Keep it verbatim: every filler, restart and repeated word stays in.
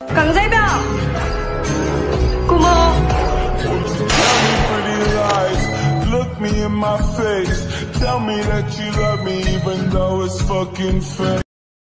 搞个代表，顾梦。 Look me in my face, tell me that you love me even though it's fucking fake.